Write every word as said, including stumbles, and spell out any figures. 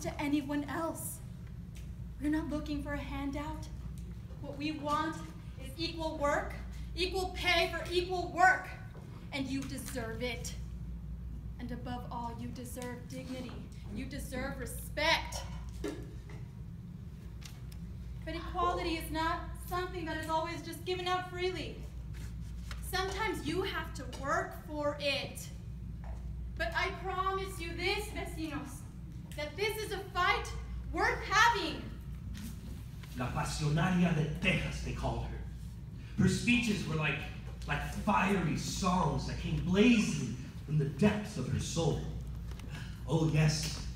to anyone else. We're not looking for a handout. What we want is equal work, equal pay for equal work, and you deserve it. And above all, you deserve dignity. You deserve respect. But equality is not something that is always just given out freely. Sometimes you have to work for it. But I promise you this, vecinos, that this is a fight worth having. La Pasionaria de Texas, they called her. Her speeches were like, like fiery songs that came blazing from the depths of her soul. Oh yes,